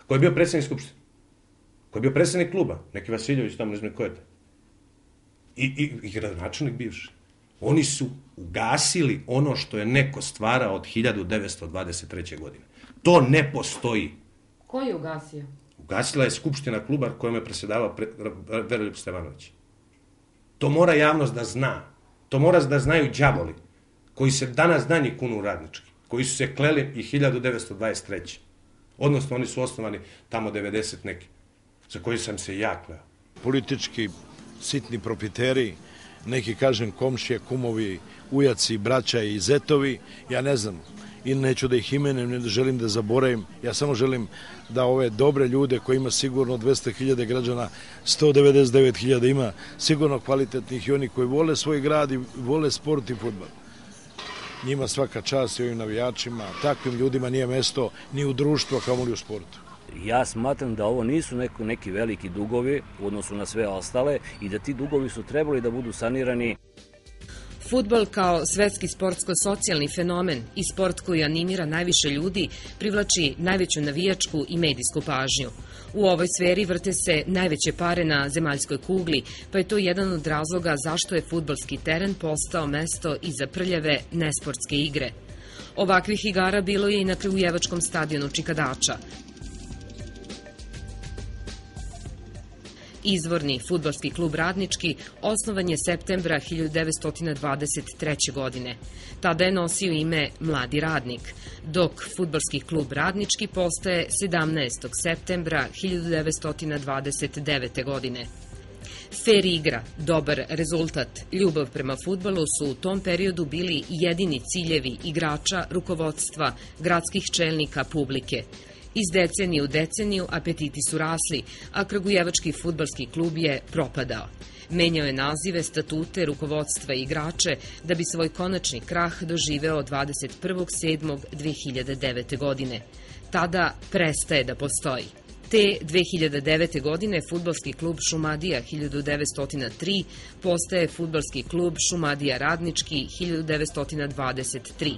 Ko je bio predsjednik Skupštine? Ko je bio predsjednik kluba? Neki Vasiljević, tamo ne znam ko je to. I gradonačelnik bivši. Oni su ugasili ono što je neko stvarao od 1923. godine. To ne postoji. Ko je ugasio? Ugasila je Skupština kluba kojom je predsjedavao Veroljub Stevanović. To mora javnost da zna. To mora da znaju đavoli koji se danas danji kunu u radnički, koji su se kleli i 1923. Odnosno, oni su osnovani tamo 90 neki, za koji sam se ja kleo. Politički sitni profiteri, neki kažem komšije, kumovi, ujaci, braća i zetovi, ja ne znam, i neću da ih imenem, ne želim da zaboravim, ja samo želim da ove dobre ljude koji ima sigurno 200.000 građana, 199.000 ima sigurno kvalitetnih i oni koji vole svoj grad i vole sport i fudbal. Njima svaka čast i ovim navijačima, takvim ljudima nije mesto ni u društvu, kao li u sportu. Ja smatram da ovo nisu neki veliki dugovi u odnosu na sve ostale i da ti dugovi su trebali da budu sanirani. Fudbal kao svetski sportsko-socijalni fenomen i sport koji animira najviše ljudi privlači najveću navijačku i medijsku pažnju. U ovoj sferi vrte se najveće pare na zemaljskoj kugli, pa je to jedan od razloga zašto je fudbalski teren postao mesto i za prljave nesportske igre. Ovakvih igara bilo je i na Kragujevačkom stadionu Čikadača. Izvorni fudbalski klub Radnički osnovan je septembra 1923. godine. Tada je nosio ime Mladi radnik, dok fudbalski klub Radnički postaje 17. septembra 1929. godine. Fer igra, dobar rezultat, ljubav prema fudbalu su u tom periodu bili jedini ciljevi igrača, rukovodstva, gradskih čelnika, publike. Iz decenije u deceniju apetiti su rasli, a Kragujevački fudbalski klub je propadao. Menjao je nazive, statute, rukovodstva i igrače da bi svoj konačni krah doživeo 21.7.2009. godine. Tada prestaje da postoji. Te 2009. godine fudbalski klub Šumadija 1903 postaje fudbalski klub Šumadija Radnički 1923.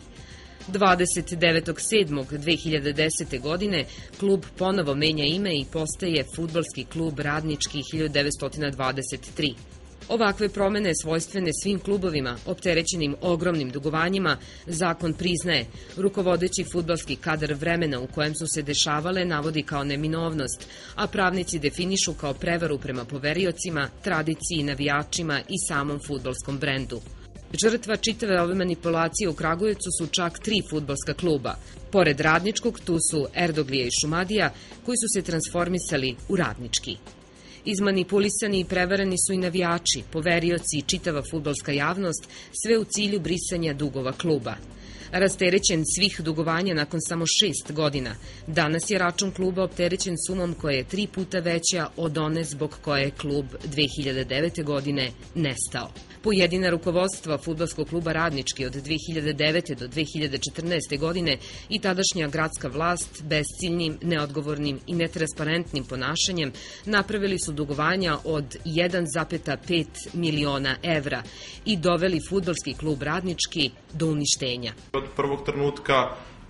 29.7.2010. godine klub ponovo menja ime i postaje fudbalski klub Radnički 1923. Ovakve promene svojstvene svim klubovima, opterećenim ogromnim dugovanjima, zakon priznaje. Rukovodeći fudbalski kadar vremena u kojem su se dešavale navodi kao neminovnost, a pravnici definišu kao prevaru prema poveriocima, tradiciji, navijačima i samom fudbalskom brendu. Žrtva čitave ove manipulacije u Kragujevcu su čak 3 fudbalska kluba. Pored Radničkog, tu su Erdoglija i Šumadija, koji su se transformisali u Radnički. Izmanipulisani i prevareni su i navijači, poverioci i čitava fudbalska javnost, sve u cilju brisanja dugova kluba. Rasterećen svih dugovanja nakon samo 6 godina, danas je račun kluba opterećen sumom koja je 3 puta veća od one zbog koje je klub 2009. godine nestao. Pojedina rukovodstva fudbalskog kluba Radnički od 2009. do 2014. godine i tadašnja gradska vlast bezciljnim, neodgovornim i netransparentnim ponašanjem napravili su dugovanja od 1,5 miliona evra i doveli fudbalski klub Radnički do uništenja. Od prvog trenutka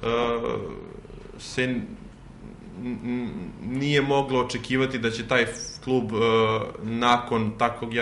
se nije moglo očekivati da će taj klub nakon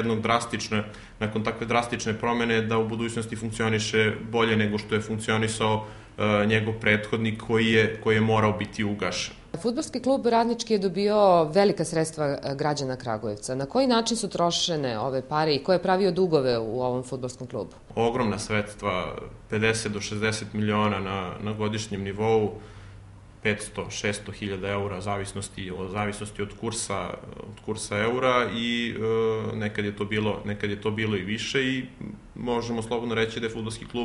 takve drastične promene da u budućnosti funkcioniše bolje nego što je funkcionisao njegov prethodnik koji je morao biti ugašen. Fudbalski klub Radnički je dobio velika sredstva građana Kragujevca. Na koji način su trošene ove pare i ko je pravio dugove u ovom fudbalskom klubu? Ogromna sredstva, 50 do 60 miliona na godišnjem nivou, 500-600 hiljada eura, zavisnosti od kursa eura i nekad je to bilo i više i možemo slobodno reći da je fudbalski klub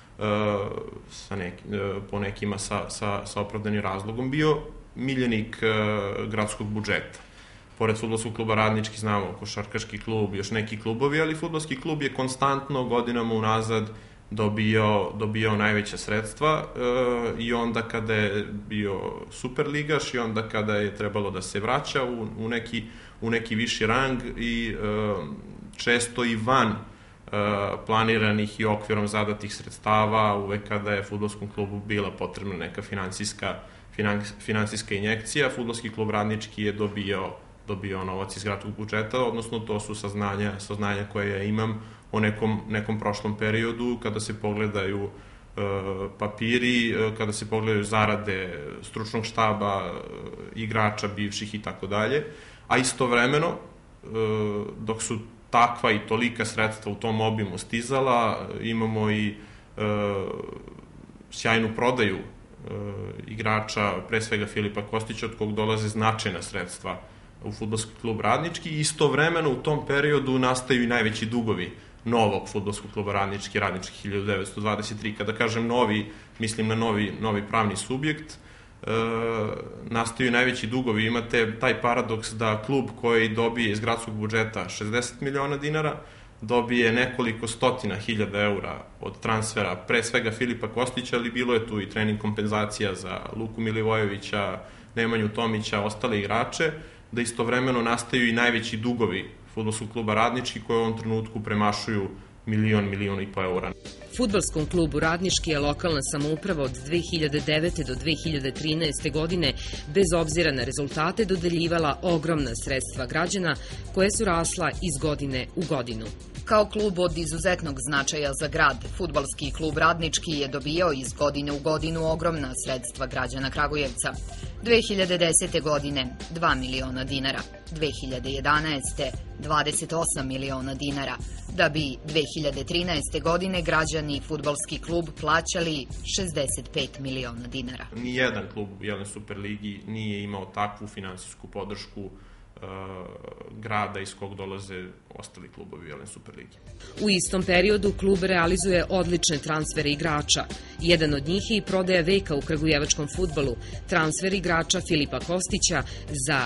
po nekima sa opravdanim razlogom bio miljenik gradskog budžeta. Pored fudbalskog kluba Radnički znamo košarkaški klub, još neki klubovi, ali fudbalski klub je konstantno godinama unazad dobio najveća sredstva i onda kada je bio superligaš i onda kada je trebalo da se vraća u neki viši rang i često i van planiranih i okvirom zadatih sredstava, uvek kada je fudbalskom klubu bila potrebna neka finansijska injekcija. Fudbalski klub Radnički je dobio novac iz gradskog budžeta, odnosno to su saznanja koje ja imam o nekom prošlom periodu, kada se pogledaju papiri, kada se pogledaju zarade stručnog štaba, igrača, bivših i tako dalje, a istovremeno, dok su takva i tolika sredstva u tom obimu stizala, imamo i sjajnu prodaju igrača, pre svega Filipa Kostića, od kog dolaze značajna sredstva u fudbalski klub Radnički, i istovremeno u tom periodu nastaju i najveći dugovi novog fudbalskog kluba Radnički 1923. Kada kažem novi, mislim na novi pravni subjekt. Nastaju najveći dugovi. Imate taj paradoks da klub koji dobije iz gradskog budžeta 60 miliona dinara, dobije nekoliko stotina hiljada eura od transfera, pre svega Filipa Kostića, ali bilo je tu i trening kompenzacija za Luku Milivojevića, Nemanju Tomića, ostale igrače, da istovremeno nastaju i najveći dugovi fudbalskog kluba Radnički, koji u ovom trenutku premašuju milion i po eura. Fudbalskom klubu Radnički je lokalna samouprava od 2009. do 2013. godine, bez obzira na rezultate, dodeljivala ogromna sredstva građana, koje su rasla iz godine u godinu. Kao klub od izuzetnog značaja za grad, Fudbalski klub Radnički je dobijao iz godine u godinu ogromna sredstva građana Kragujevca. 2010. godine 2 miliona dinara, 2011. 28 miliona dinara, da bi 2013. godine građani Fudbalski klub plaćali 65 miliona dinara. Nijedan klub u Jelen Superligi nije imao takvu finansijsku podršku grada iz kog dolaze ostali klubovi u Jelen Superligi. U istom periodu klub realizuje odlične transfere igrača. Jedan od njih je i prodaja veka u kragujevačkom fudbalu, transfer igrača Filipa Kostića za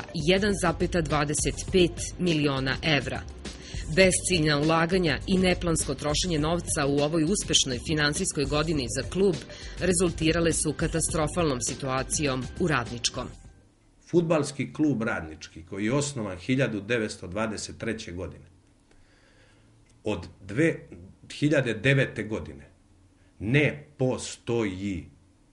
1,25 miliona evra. Besciljna ulaganja i neplansko trošenje novca u ovoj uspešnoj finansijskoj godini za klub rezultirale su katastrofalnom situacijom u Radničkom. Fudbalski klub Radnički, koji je osnovan 1923. godine, od 2009. godine ne postoji.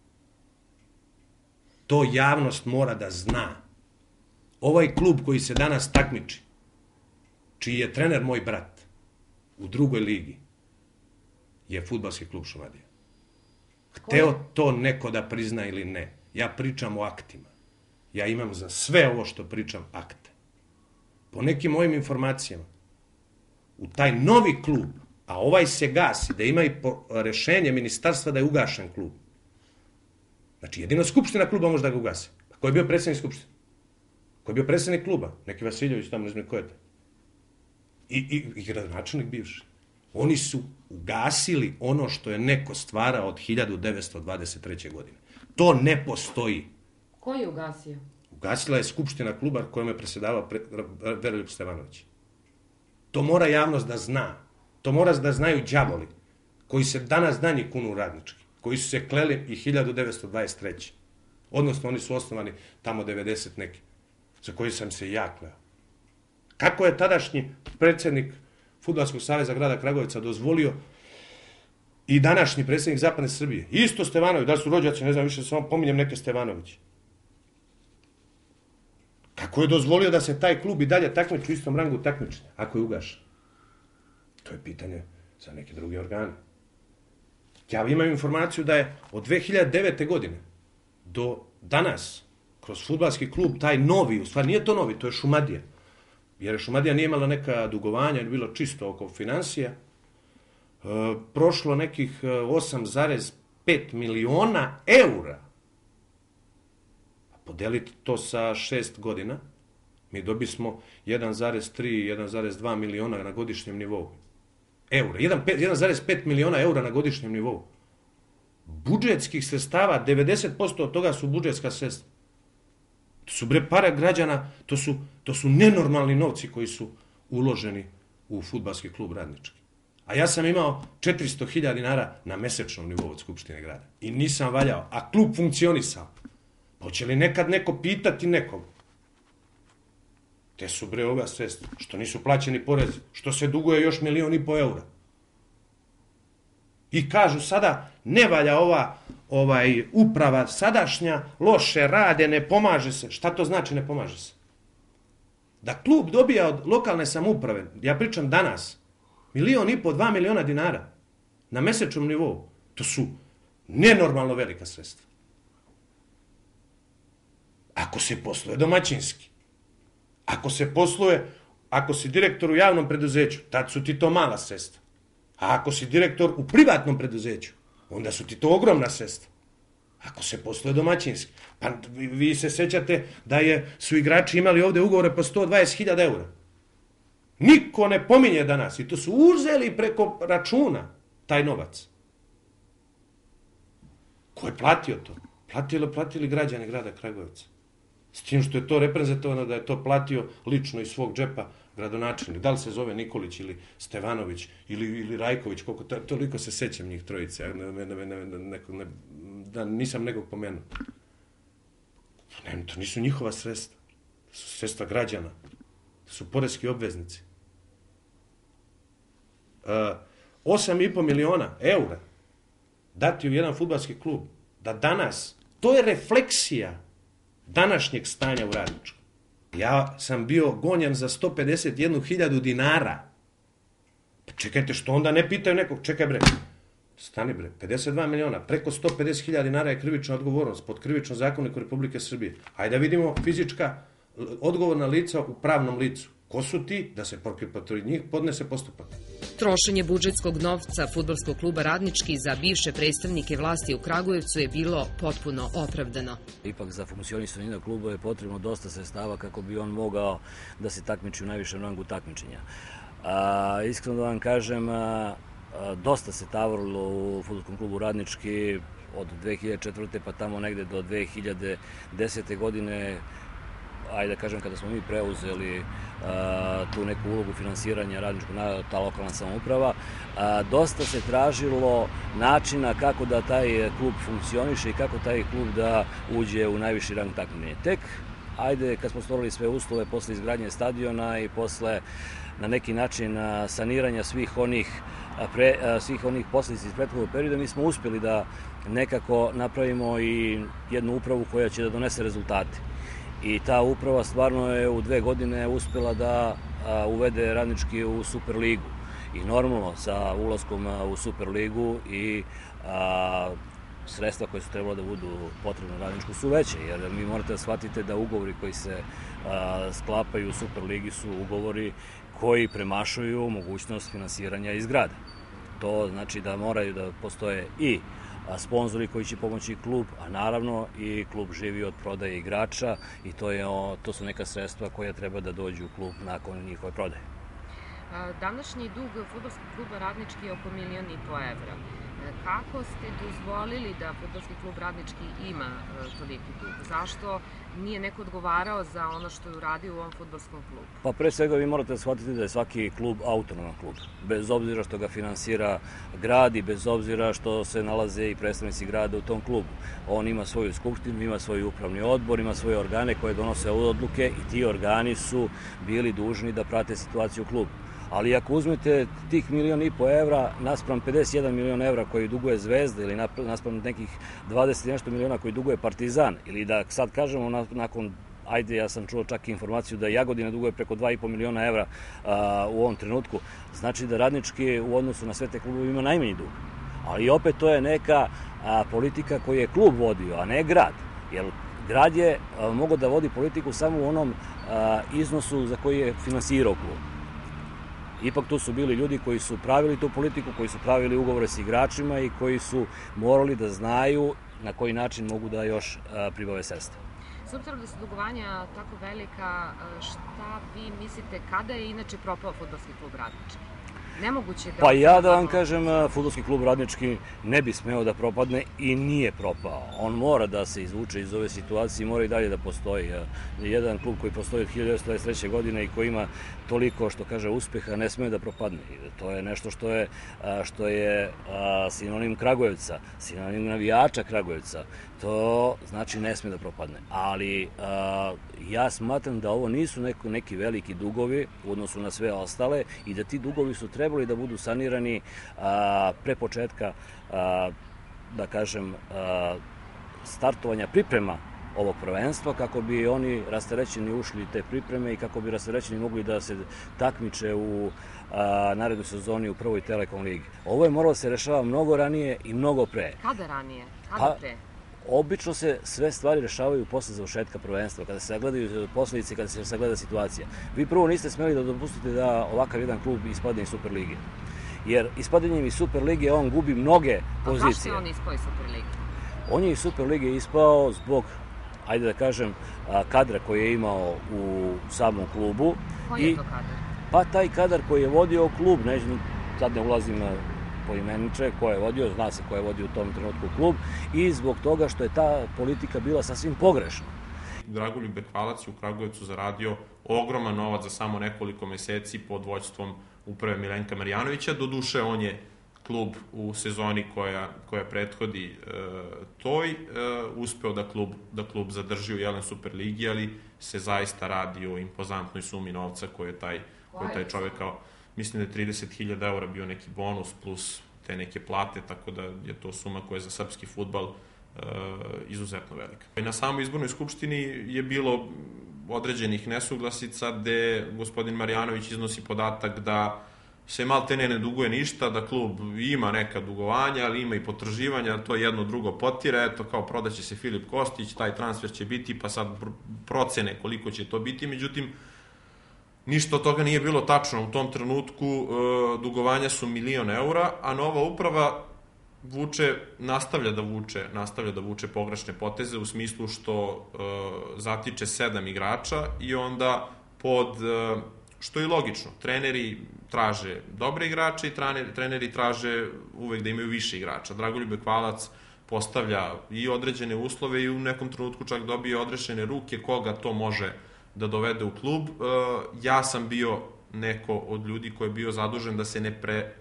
To javnost mora da zna. Ovaj klub koji se danas takmiči, čiji je trener moj brat u drugoj ligi, je Fudbalski klub Šumadija. Hteo to neko da prizna ili ne, ja pričam o aktima. Ja imam za sve ovo što pričam akte. Po nekim mojim informacijama, u taj novi klub, a ovaj se gasi, da ima i rešenje ministarstva da je ugašen klub. Znači, jedino skupština kluba može da ga ugasi. A ko je bio predsednik skupštine? Ko je bio predsednik kluba? Neki Vasiljević, tamo ne znam ko je to. I gradonačelnik bivši. Oni su ugasili ono što je neko stvarao od 1923. godine. To ne postoji. Ko je ugasio? Ugasila je skupština kluba kojom je presedavao Veroljub Stevanović. To mora javnost da zna. To mora da znaju đavoli koji se danas danji kunu u Radnički, koji su se kleli i 1923. Odnosno, oni su osnovani tamo 90 neki, za koji sam se ja kleo. Kako je tadašnji predsjednik Fudbalskog saveza grada Kragujevca dozvolio i današnji predsjednik Zapadne Srbije, isto Stevanović, da su rođaci, ne znam više, samo pominjem neke Stevanovići. Kako je dozvolio da se taj klub i dalje takmiči u istom rangu takmičenja, ako je ugašen? To je pitanje za neke druge organe. Ja imam informaciju da je od 2009. godine do danas, kroz fudbalski klub, taj novi, u stvari nije to novi, to je Šumadija. Jer Šumadija nije imala neka dugovanja, je bilo čisto oko financija. Prošlo nekih 8,5 miliona eura. Podeliti to sa 6 godina, mi dobismo 1,3, 1,2 miliona na godišnjem nivou. Eura, 1,5 miliona eura na godišnjem nivou. Budžetskih sredstava, 90% od toga su budžetska sredstva. To su bre pare građana, to su nenormalni novci koji su uloženi u Fudbalski klub Radnički. A ja sam imao 400.000 dinara na mesečnom nivou od Skupštine grada. I nisam valjao, a klub funkcionisao. Hoće li nekad neko pitati nekog? Te su bre ova sredstva, što nisu plaćeni porezi, što se duguje još 1,5 miliona eura. I kažu sada, ne valja ova uprava sadašnja, loše rade, ne pomaže se. Šta to znači ne pomaže se? Da klub dobija od lokalne samouprave, ja pričam danas, 1,5 – 2 miliona dinara na mesečnom nivou, to su nenormalno velika sredstva. Ako se posluje domaćinski, ako si direktor u javnom preduzeću, tad su ti to mala sredstva. A ako si direktor u privatnom preduzeću, onda su ti to ogromna sredstva. Ako se posluje domaćinski. Pa vi se sećate da su igrači imali ovde ugovore po 120.000 eura. Niko ne pominje danas i to su uzeli preko računa taj novac. Ko je platio to? Platili građani grada Kragujevca. S tim što je to reprezentovano da je to platio lično iz svog džepa gradonačelnik. Da li se zove Nikolić ili Stevanović ili Rajković, toliko se sećam njih trojice. Da nisam nekog pomenuo. To nisu njihova sredstva. To su sredstva građana. To su poreski obveznici. 8,5 miliona eura dati u jedan fudbalski klub. Da danas, to je refleksija današnjeg stanja u Radničkom. Ja sam bio gonjen za 151.000 dinara. Pa čekajte, što onda ne pitaju nekog, čekaj bre, stani bre, 52 miliona, preko 150.000 dinara je krivična odgovornost pod krivičnom zakoniku Republike Srbije. Ajde da vidimo fizička odgovorna lica u pravnom licu. Ko su ti da se protiv njih podnese postupak? Trošenje budžetskog novca Fudbalskog kluba Radnički za bivše predstavnike vlasti u Kragujevcu je bilo potpuno opravdano. Ipak za funkcionisanje jednog kluba je potrebno dosta sredstava kako bi on mogao da se takmiči u najvišem rangu takmičenja. Iskreno da vam kažem, dosta se tavorilo u Fudbalskom klubu Radnički od 2004. pa tamo negde do 2010. godine, ajde da kažem kada smo mi preuzeli tu neku ulogu finansiranja Radničkog, ta lokalna samouprava, dosta se tražilo načina kako da taj klub funkcioniše i kako taj klub da uđe u najviši rang takmičenja. Tek, ajde, kad smo stvorili sve uslove posle izgradnje stadiona i posle na neki način saniranja svih onih posledica iz prethodnog perioda, mi smo uspjeli da nekako napravimo i jednu upravu koja će da donese rezultate. I ta uprava stvarno je u 2 godine uspjela da uvede Radnički u Superligu. I normalno sa ulaskom u Superligu i sredstva koje su trebalo da budu potrebne Radničku su veće, jer mi morate da shvatite da ugovori koji se sklapaju u Superligi su ugovori koji premašuju mogućnost finansiranja iz grada. To znači da moraju da postoje i sponzori koji će pomoći klub, a naravno i klub živi od prodaje igrača i to su neka sredstva koja treba da dođu u klub nakon njihove prodaje. Današnji dug Fudbalskog kluba Radnički je oko 1,5 miliona evra. Kako ste dozvolili da Fudbalski klub Radnički ima toliki dug? Zašto nije neko odgovarao za ono što je uradio u ovom fudbalskom klubu? Pa pre svega vi morate shvatiti da je svaki klub autonoman klub. Bez obzira što ga finansira grad i bez obzira što se nalaze i predstavnici grada u tom klubu. On ima svoju skupštinu, ima svoj upravni odbor, ima svoje organe koje donose odluke i ti organi su bili dužni da prate situaciju u klubu. Ali ako uzmete tih 1,5 miliona evra naspram 51 miliona evra koji duguje Zvezda ili naspram nekih 20 i nešto miliona koji duguje Partizan, ili da sad kažemo nakon, ajde, ja sam čuo čak i informaciju da Jagodina duguje preko 2,5 miliona evra u ovom trenutku, znači da Radnički u odnosu na sve te klubove ima najmanji dug. Ali opet to je neka politika koju je klub vodio, a ne grad. Jer grad je mogao da vodi politiku samo u onom iznosu za koji je finansirao klub. Ipak tu su bili ljudi koji su pravili tu politiku, koji su pravili ugovore s igračima i koji su morali da znaju na koji način mogu da još pribave sredstva. S obzirom da su dugovanja tako velika, šta vi mislite kada je inače propao Fudbalski klub Radnički? Nemoguće da... Pa ja da vam kažem, Fudbalski klub Radnički ne bi smeo da propadne i nije propao. On mora da se izvuče iz ove situacije i mora i dalje da postoji. Jedan klub koji postoji od 1923. godine i koji ima toliko, što kaže, uspeha, ne sme da propadne. To je nešto što je sinonim Kragujevca, sinonim navijača Kragujevca. To znači ne sme da propadne. Ali ja smatram da ovo nisu neki veliki dugovi u odnosu na sve ostale i da ti dugovi su trebali trebali da budu sanirani pre početka, da kažem, startovanja priprema ovog prvenstva, kako bi oni rasterećeni ušli te pripreme i kako bi rasterećeni mogli da se takmiče u narednoj sezoni u prvoj Telekom ligi. Ovo je moralo se rešava mnogo ranije i mnogo pre. Kada ranije? Kada pre? Obično se sve stvari rešavaju posle završetka prvenstva, kada se sagledaju posledice, kada se sagleda situacija. Vi prvo niste smeli da dopustite da ovakav jedan klub ispadne iz Superlige. Jer ispadanjem iz Superlige on gubi mnoge pozicije. Zašto je on ispao iz Superlige? On je iz Superlige ispao zbog, ajde da kažem, kadra koji je imao u samom klubu. Koji je to kadar? Pa taj kadar koji je vodio klub, sad ne ulazim poimeniče ko je vodio, zna se ko je vodio u tom trenutku klub, i zbog toga što je ta politika bila sasvim pogrešna. Dragoljub Bekvalac je u Kragujevcu zaradio ogroman novac za samo nekoliko meseci pod vođstvom uprave Milenka Marjanovića. Doduše, on je klub u sezoni koja prethodi toj uspeo da klub zadrži u Jelen Superligi, ali se zaista radi o impozantnoj sumi novca koju je taj čovek kao, mislim da je 30.000 eura bio neki bonus plus te neke plate, tako da je to suma koja je za srpski fudbal izuzetno velika. Na samoj izbornoj skupštini je bilo određenih nesuglasica gde gospodin Marjanović iznosi podatak da se maltene ne duguje ništa, da klub ima neka dugovanja, ali ima i potraživanja, to jedno drugo potire, eto kao prodaće se Filip Kostić, taj transfer će biti, pa sad procene koliko će to biti, međutim, ništa od toga nije bilo tačno. U tom trenutku dugovanja su 1.000.000 eura, a nova uprava nastavlja da vuče pogrešne poteze u smislu što zatiče 7 igrača i onda što je logično, treneri traže dobre igrače i treneri traže uvek da imaju više igrača. Dragoljub Bekvalac postavlja i određene uslove i u nekom trenutku čak dobije odrešene ruke koga to može da dovede u klub. Ja sam bio neko od ljudi koji je bio zadužen da se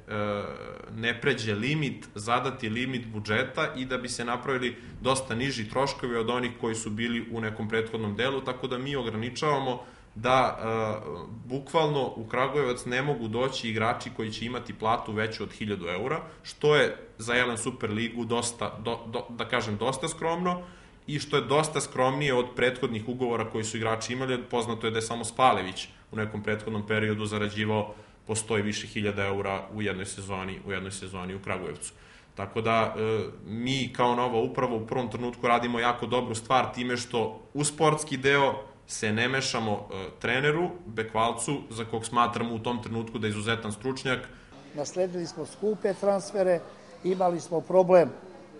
ne pređe zadati limit budžeta i da bi se napravili dosta niži troškovi od onih koji su bili u nekom prethodnom delu, tako da mi ograničavamo da bukvalno u Kragujevac ne mogu doći igrači koji će imati platu veću od 1.000 eura, što je za Jelen Superligu dosta skromno i što je dosta skromnije od prethodnih ugovora koji su igrači imali. Poznato je da je samo Spalević u nekom prethodnom periodu zarađivao po 100 i više 1.000 eura u jednoj sezoni u Kragujevcu. Tako da mi kao nova uprava u prvom trenutku radimo jako dobru stvar time što u sportski deo se ne mešamo treneru, Bekvalcu, za kog smatramo u tom trenutku da je izuzetan stručnjak. Nasledili smo skupe transfere, imali smo problem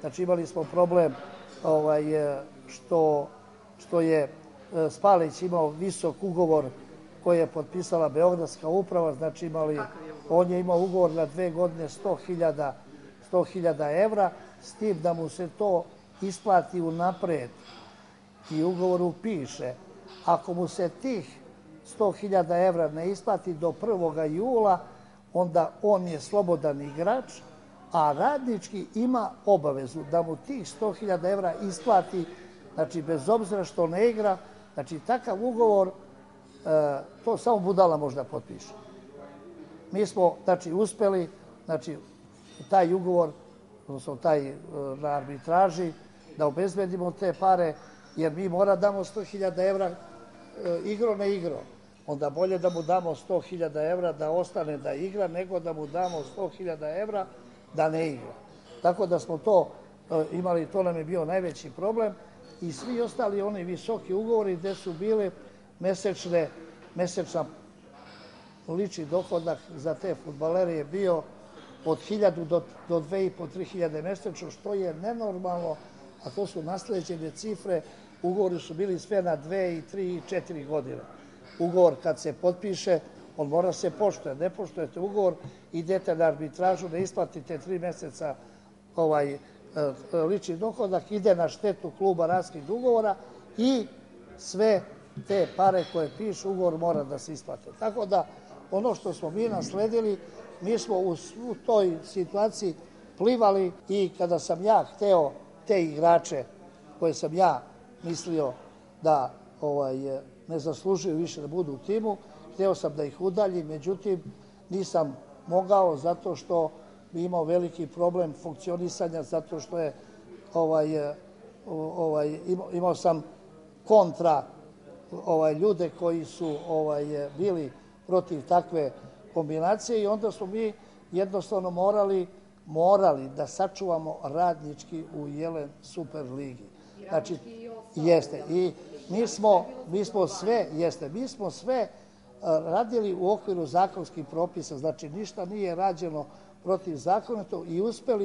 što je Spalić imao visok ugovor koji je potpisala Beogradska uprava, znači on je imao ugovor na 2 godine 100.000 evra, s tim da mu se to isplati unapred i ugovoru piše, ako mu se tih 100.000 evra ne isplati do 1. jula, onda on je slobodan igrač, a Radnički ima obavezu da mu tih 100.000 evra isplati, znači bez obzira što ne igra, znači takav ugovor, to samo budala možda potpiše. Mi smo, znači, uspeli, znači, taj ugovor, odnosno taj na arbitraži, da obezbedimo te pare, jer mi mora damo 100.000 evra igro ne igro. Onda bolje da mu damo 100.000 evra da ostane da igra, nego da mu damo 100.000 evra da ne igra. Tako da smo to imali, to nam je bio najveći problem i svi ostali oni visoki ugovori gde su bili mesečna lični dohodak za te fudbalere je bio od 1.000 do 2.500-3.000 mesečno, što je nenormalno, a to su nasleđene cifre. Ugovori su bili sve na 2, 3 i 4 godine. Ugovor kad se potpiše, on mora se poštuje. Ne poštujete ugovor, idete na arbitražu, ne isplatite 3 meseca lični dohodak, ide na štetu kluba raskid ugovora i sve te pare koje pišu ugovor mora da se isplate. Tako da ono što smo mi nasledili, mi smo u toj situaciji plivali i kada sam ja hteo te igrače koje sam ja mislio da ne zaslužuju više da budu u timu, hteo sam da ih udaljim, međutim mogao zato što bi imao veliki problem funkcionisanja, zato što je imao sam kontra ljude koji su bili protiv takve kombinacije i onda smo mi jednostavno morali da sačuvamo Radnički u Jelen Super ligi. Znači, jeste. I mi smo sve radili u okviru zakonskih propisa, znači ništa nije rađeno protivzakonito i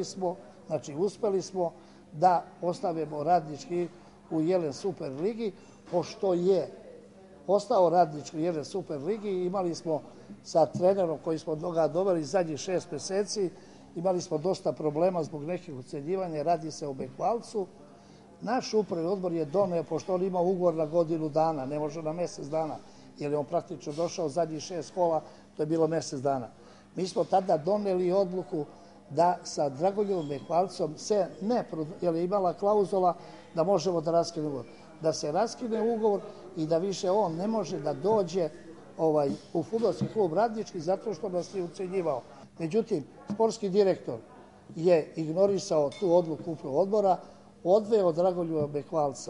uspeli smo da postavimo Radnički u Jelen Super ligi, pošto je postao Radnički u Jelen Super ligi i imali smo sa trenerom koji smo ga doveli zadnjih 6 meseci, imali smo dosta problema zbog nekih ucenjivanja, radi se o Bekvalcu. Naš upravni odbor je doneo, pošto on ima ugovor na godinu dana, ne može na mesec dana, jer je on praktično došao zadnjih 6 kola, to je bilo mesec dana. Mi smo tada doneli odluku da sa Dragoljuvom Bekvalcom se jer je imala klauzula da možemo da raskine ugovor, da se raskine ugovor i da više on ne može da dođe u fudbalski klub Radnički zato što nas je ucenjivao. Međutim, sportski direktor je ignorisao tu odluku upravnog odbora, odveo Dragoljuba Bekvalca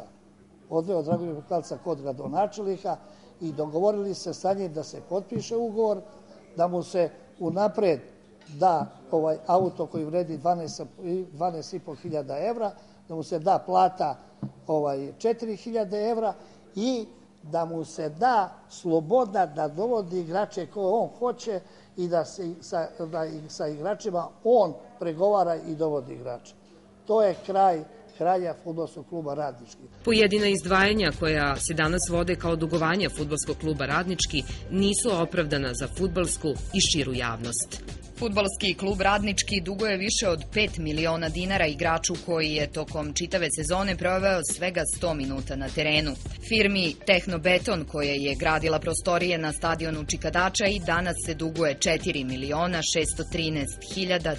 kod gradonačelnika i dogovorili se sa njim da se potpiše ugovor, da mu se unapred da auto koji vredi 12.500 evra, da mu se da plata 4.000 evra i da mu se da sloboda da dovodi igrače koje on hoće i da sa igračima on pregovara i dovodi igrače. To je kraja fudbalskog kluba Radnički. Pojedina izdvajanja koja se danas vode kao dugovanja fudbalskog kluba Radnički nisu opravdana za fudbalsku i širu javnost. Fudbalski klub Radnički duguje više od 5 miliona dinara igraču koji je tokom čitave sezone proveo svega 100 minuta na terenu. Firmi Tehnobeton, koja je gradila prostorije na stadionu Čikadača, i danas se duguje 4 miliona 613 hiljada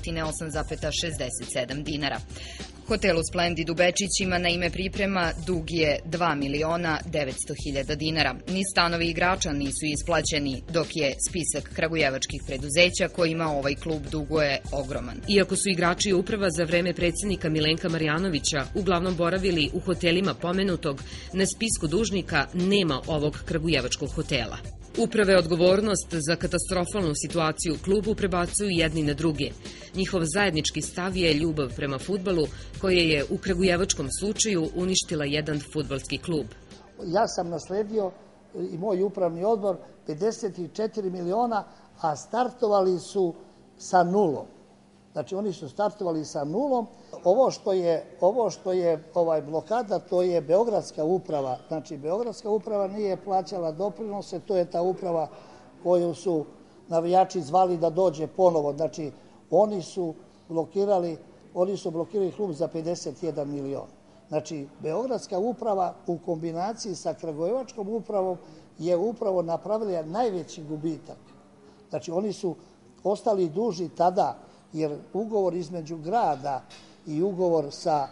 308,67 dinara. Hotelu Splendid u Bečićima na ime priprema dug je 2 miliona 900 hiljada dinara. Ni stanovi igrača nisu isplaćeni, dok je spisak kragujevačkih preduzeća kojima ovaj klub duguje ogroman. Iako su igrači i uprava za vreme predsjednika Milenka Marjanovića uglavnom boravili u hotelima pomenutog, na spisku dužnika nema ovog kragujevačkog hotela. Uprave odgovornost za katastrofalnu situaciju u klubu prebacuju jedni na druge. Njihov zajednički stav je ljubav prema fudbalu, koje je u kragujevačkom slučaju uništila jedan fudbalski klub. Ja sam nasledio i moj upravni odbor 54 miliona, a startovali su sa nulom. Znači oni su startovali sa nulom. Ovo što je blokada, to je Beogradska uprava. Znači Beogradska uprava nije plaćala doprinose, to je ta uprava koju su navijači zvali da dođe ponovo. Znači oni su blokirali klub za 51 milion. Znači Beogradska uprava u kombinaciji sa kragujevačkom upravom je upravo napravila najveći gubitak. Znači oni su ostali dužni tada, jer ugovor između grada i ugovor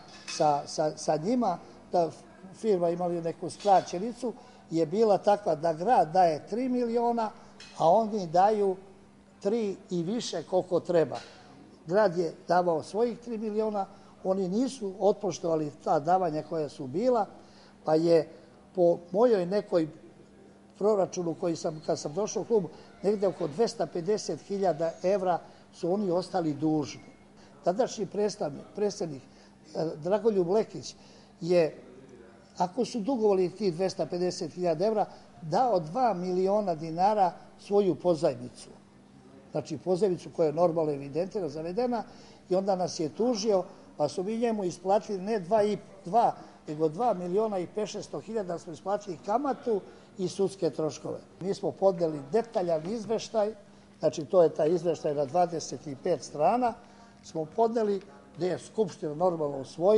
sa njima, da firma imali neku skraćenicu, je bila takva da grad daje 3 miliona, a oni daju 3 i više koliko treba. Grad je davao svojih 3 miliona, oni nisu otpoštovali ta davanja koja su bila, pa je po mojoj nekoj proračunu kad sam došao u klub, negde oko 250.000 evra su oni ostali dužni. Tadašnji predsednik Dragoljub Lekić je, ako su dugovali tih 250.000 evra, dao 2 miliona dinara svoju pozajmicu. Znači pozajmicu koja je normalno evidentirana, zavedena, i onda nas je tužio, pa su mi njemu isplatili ne 2, nego 2 miliona i 500 hiljada smo isplatili kamatu i sudske troškove. Mi smo podneli detaljan izveštaj, znači to je taj izveštaj na 25 strana, smo podneli gde je Skupština normalno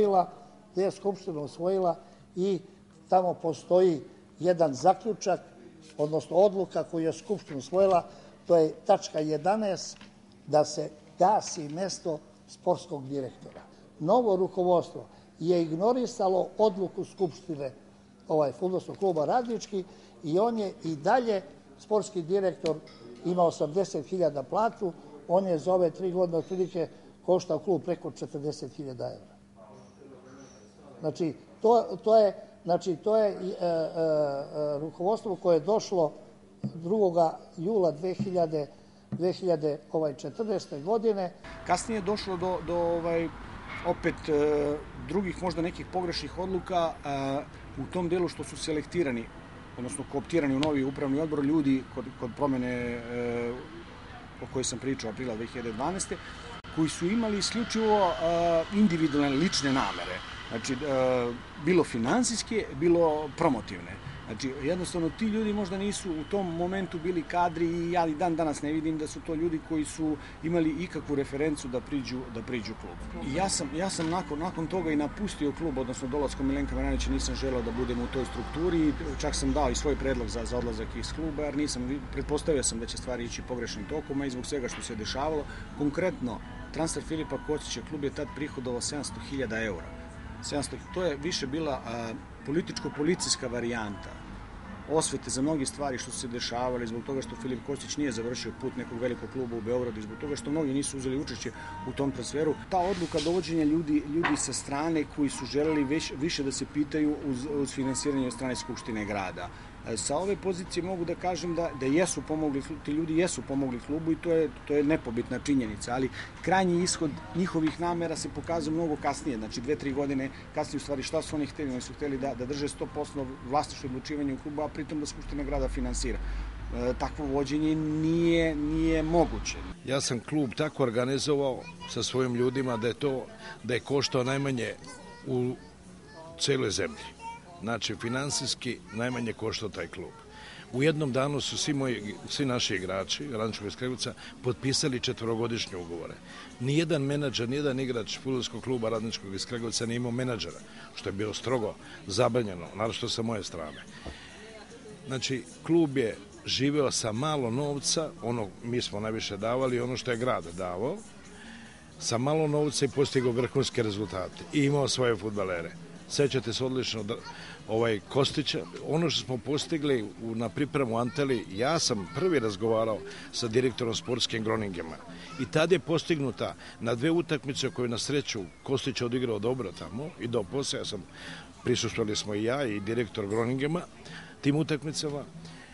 usvojila, i tamo postoji jedan zaključak, odnosno odluka koju je Skupština usvojila, to je tačka 11, da se gasi mesto sportskog direktora. Novo rukovodstvo je ignorisalo odluku Skupštine fudbalskog kluba Radnički i on je i dalje sportski direktor ima 80.000 platu, on je za ove 3 godine otprilike koštao klub preko 40.000 evra. Znači, to je rukovodstvo koje je došlo 2. jula 2014. godine. Kasnije je došlo do opet drugih možda nekih pogrešnih odluka u tom delu što su selektirani, odnosno kooptirani u novi upravni odbor ljudi kod promene o kojoj sam pričao aprila 2012. koji su imali isključivo individualne lične namere. Znači, bilo finansijske, bilo promotivne. Znači, jednostavno, ti ljudi možda nisu u tom momentu bili kadri i ja i dan danas ne vidim da su to ljudi koji su imali ikakvu referencu da priđu klub. I ja sam nakon toga i napustio klub, odnosno dolaskom Milenka Marjanovića nisam želeo da budem u toj strukturi, čak sam dao i svoj predlog za odlazak iz kluba, jer pretpostavio sam da će stvari ići pogrešnim tokom, a i zbog svega što se dešavalo. Konkretno, transfer Filipa Kocića, klub je tad prihodovao 700.000 eura. To je više bila političko-policijska varijanta osvete za mnogi stvari što su se dešavali, zbog toga što Filip Kocić nije završio put nekog velikog kluba u Beogradu i zbog toga što mnogi nisu uzeli učešće u tom transferu. Ta odluka dovođenja ljudi sa strane koji su želeli više da se pitaju uz finansiranje od strane Skupštine grada. Sa ove pozicije mogu da kažem da jesu pomogli, ti ljudi jesu pomogli klubu i to je nepobitna činjenica, ali krajnji ishod njihovih namera se pokazao mnogo kasnije, znači 2-3 godine kasnije u stvari šta su oni hteli? Oni su hteli da drže 100% vlasništvo odlučivanja u klubu, a pritom da Skupština grada finansira. Takvo vođenje nije moguće. Ja sam klub tako organizovao sa svojim ljudima da je koštao najmanje u celoj zemlji. Znači, finansijski najmanje koštao taj klub. U jednom danu su svi naši igrači Radničkog iz Kragujevca potpisali 4-godišnje ugovore. Nijedan menadžer, nijedan igrač fudbalskog kluba Radničkog iz Kragujevca nije imao menadžera, što je bilo strogo zabranjeno, naročito sa moje strane. Znači, klub je živeo sa malo novca, mi smo najviše davali, ono što je grad davao, sa malo novca i postigao vrhunske rezultate i imao svoje fudbalere. Sećate se odlično Kostića. Ono što smo postigli na pripremu Anteli, ja sam prvi razgovarao sa direktorom sportskim Groningema i tad je postignuta na 2 utakmice koje na sreću Kostić je odigrao dobro tamo i do posle, prisustvovali smo i ja i direktor Groningema tim utakmicama.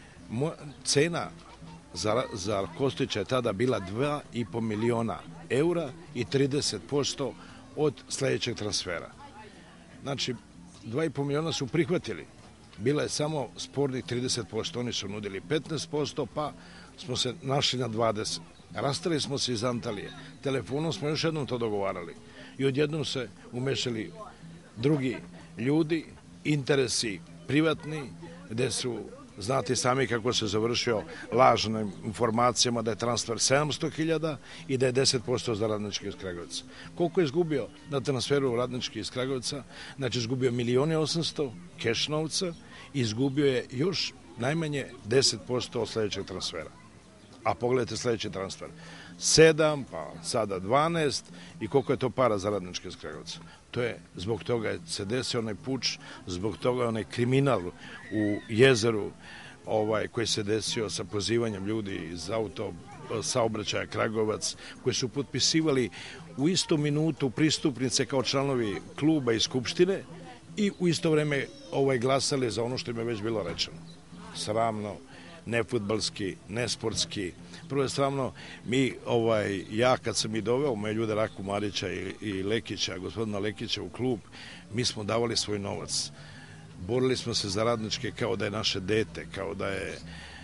Cena za Kostića je tada bila 2,5 miliona eura i 30% od sledećeg transfera. Znači, 2,5 miliona su prihvatili. Bila je samo spornih 30%, oni su nudili 15%, pa smo se našli na 20%. Rastali smo se iz Antalije. Telefonom smo još jednom to dogovarali. I odjednom se umešali drugi ljudi, interesi privatni, gde su, znate sami kako se završio lažnim informacijama da je transfer 700.000 i da je 10% za Radnički iz Kragujevca. Koliko je izgubio na transferu Radnički iz Kragujevca? Znači, izgubio 1.800.000 keš novca i izgubio je još najmanje 10% od sledećeg transfera. A pogledajte sledeći transfer. 7, pa sada 12 i koliko je to para za Radnički iz Kragujevca. To je, zbog toga se desio onaj puč, zbog toga je onaj kriminal u jezeru koji se desio sa pozivanjem ljudi iz saobraćaja Kragujevac, koji su potpisivali u istu minutu pristupnice kao članovi kluba i skupštine i u isto vreme glasali za ono što im je već bilo rečeno. Sramno, nefudbalski, nesportski. Prvo je sramno, ja kad sam i doveo moje ljude Raku Marića i Lekića, gospodina Lekića u klub, mi smo davali svoj novac. Borili smo se za Radničke kao da je naše dete, kao da je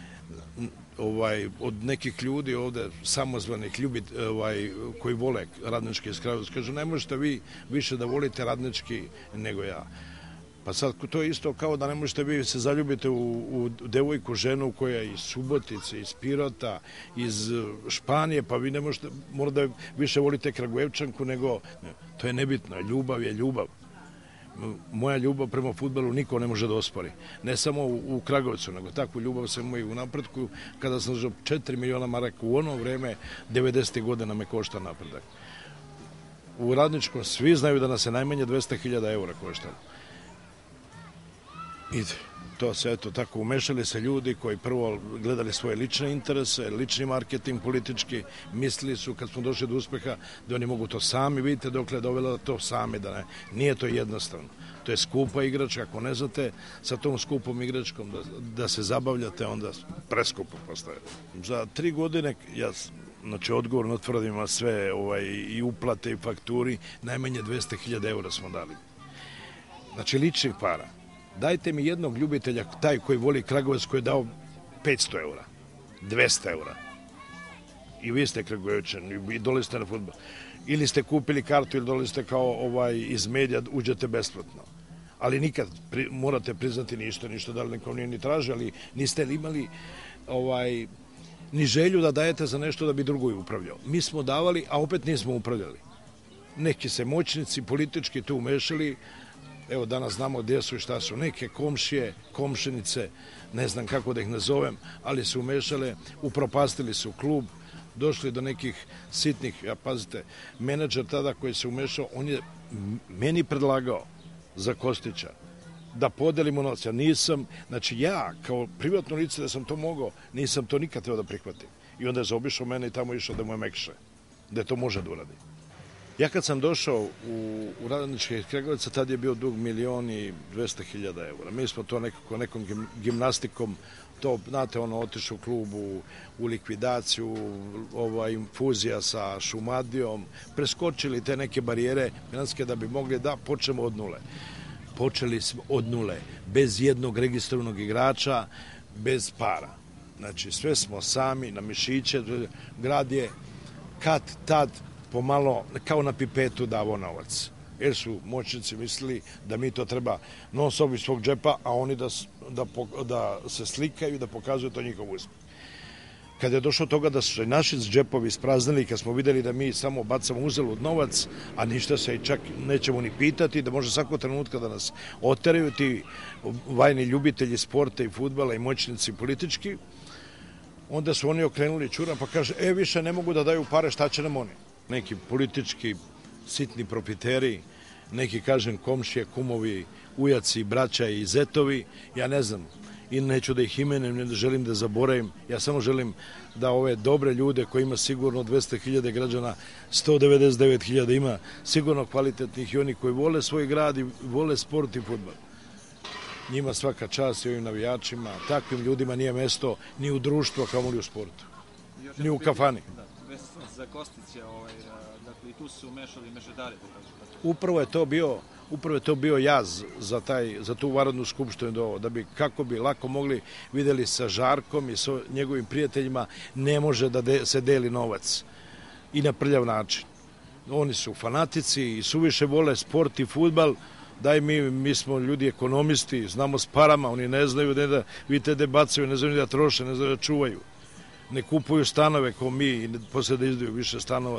od nekih ljudi ovde samozvanih koji vole Radnički iz Kragujevca. Kažu, ne možete vi više da volite Radnički nego ja. Pa sad to je isto kao da ne možete vi se zaljubite u devojku, ženu koja je iz Subotice, iz Pirota, iz Španije, pa vi ne možete, možda više volite Kragujevčanku nego, to je nebitno, ljubav je ljubav. Moja ljubav prema fudbalu niko ne može da ospori. Ne samo u Kragujevcu, nego takvu ljubav sam imao i u Napretku, kada sam zažao 4 miliona maraka u ono vreme, 90. godina me košta Napredak. U Radničkom svi znaju da nas je najmanje 200.000 eura koštalo. ide. To se, eto, tako umešali se ljudi koji prvo gledali svoje lične interese, lični marketing politički, mislili su kad smo došli do uspeha da oni mogu to sami, vidite dokle je dovela to sami, da ne. Nije to jednostavno. To je skupa igračka, ako ne znate sa tom skupom igračkom da se zabavljate, onda preskupo postaje. Za 3 godine, znači odgovorno tvrdim sve i uplate i fakturi, najmanje 200.000 eura smo dali. Znači ličnih para. Dajte mi jednog ljubitelja, taj koji voli Kragujevac, koji je dao 500 eura, 200 eura. I vi ste Kragujevčani i doli ste na fudbal. Ili ste kupili kartu ili doli ste kao iz medija, uđete besplatno. Ali nikad, morate priznati ništa da li nekom nije ni traže, ali niste imali ni želju da dajete za nešto da bi drugo upravljao. Mi smo davali, a opet nismo upravljali. Neki se moćnici politički tu umešali. Evo danas znamo gdje su i šta su. Neke komšije, komšinice, ne znam kako da ih nazovem, ali su umešale, upropastili su klub, došli do nekih sitnih, pazite, menadžer tada koji se umešao, on je meni predlagao za Kostića da podelimo novac. Ja nisam, znači ja kao privatno lice da sam to mogao, nisam to nikad trebao da prihvatim. I onda je zaobišao mene i tamo išao da mu je mekše, da to može da uradi. Ja kad sam došao u Radnički Kragujevac, tad je bio dug 1.200.000 eura. Mi smo to nekom gimnastikom, to, znate, otišao u klubu u likvidaciju, fuzija sa Šumadijom, preskočili te neke barijere financijske da bi mogli da počnemo od nule. Počeli smo od nule, bez jednog registrovanog igrača, bez para. Znači, sve smo sami, na mišiće, grad je tad pomalo kao na pipetu davao novac. Jer su moćnici mislili da mi to treba non stop iz svog džepa, a oni da se slikaju i da pokazuju to njihov uspeh. Kada je došlo toga da su se naši džepovi ispraznili, kad smo videli da mi samo bacamo uzalud novac, a ništa se čak nećemo ni pitati, da može svakog trenutka da nas oteraju ti vajni ljubitelji sporta i fudbala i moćnici politički, onda su oni okrenuli čuran pa kaže, više ne mogu da daju pare, šta će nam oni? Neki politički sitni profiteri, neki, kažem, komšije, kumovi, ujaci, braća i zetovi, ja ne znam, i neću da ih imenem, ne želim da zaboravim, ja samo želim da ove dobre ljude koji ima sigurno 200.000 građana, 199.000 ima sigurno kvalitetnih i oni koji vole svoj grad i vole sport i fudbal. Njima svaka čast i ovim navijačima, takvim ljudima nije mesto ni u društvu, kao li u sportu, ni u kafani. Za Kostića, dakle i tu su se umešali mešetari. Upravo je to bio jaz za tu Varadnu skupštinu, kako bi lako mogli, videli sa Žarkom i sa njegovim prijateljima, ne može da se deli novac i na prljav način. Oni su fanatici i suviše vole sport i fudbal, mi smo ljudi ekonomisti, znamo s parama, oni ne znaju da vidite da bacaju, ne znaju da troše, ne znaju da čuvaju. Ne kupuju stanove kao mi i posle da izdaju više stanova.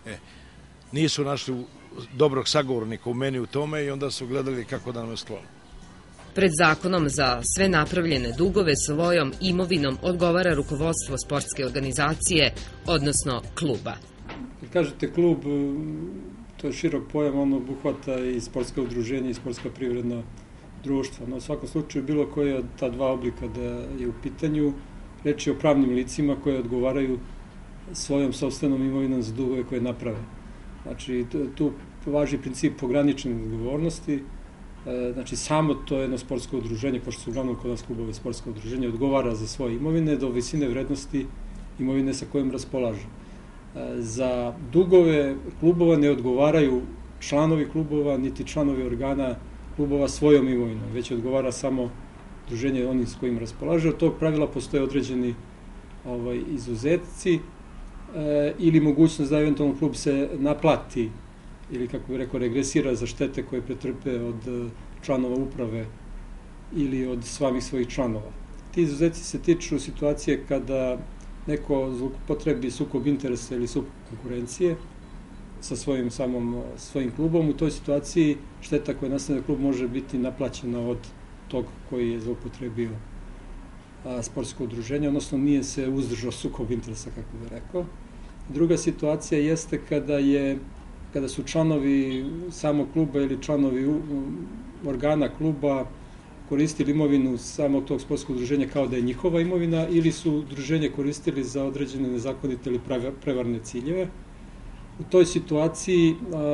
Nisu našli dobrog sagovornika u meni u tome i onda su gledali kako da nam sklonu. Pred zakonom za sve napravljene dugove svojom imovinom odgovara rukovodstvo sportske organizacije, odnosno kluba. Kad kažete klub, to je širok pojam, on obuhvata i sportska udruženja i sportska privredna društva. No, u svakom slučaju, bilo koje od ta dva oblika da je u pitanju, reč je o pravnim licima koje odgovaraju svojom sopstvenom imovinom za dugove koje naprave. Znači, tu važi princip ograničene odgovornosti. Znači, samo to jedno sportsko udruženje, pošto su uglavnom kod nas klubove sportsko udruženje, odgovara za svoje imovine do visine vrednosti imovine sa kojom raspolaže. Za dugove klubova ne odgovaraju članovi klubova, niti članovi organa klubova svojom imovinom, već odgovara samo udruženje onih s kojim raspolaže. Od tog pravila postoje određeni izuzetci ili mogućnost da eventualno klub se naplati ili, kako bih rekao, regresira za štete koje pretrpe od članova uprave ili od samih svojih članova. Ti izuzeci se tiču situacije kada neko zloupotrebi sukob interesa ili sukob konkurencije sa svojim klubom. U toj situaciji šteta koja nastane klub može biti naplaćena od tog koji je zloupotrebio sportsko udruženje, odnosno nije se uzdržao sukob interesa, kako bih rekao. Druga situacija jeste kada su članovi samog kluba ili članovi organa kluba koristili imovinu samog tog sportskog udruženja kao da je njihova imovina ili su udruženje koristili za određene nezakonite ili prevarne ciljeve. U toj situaciji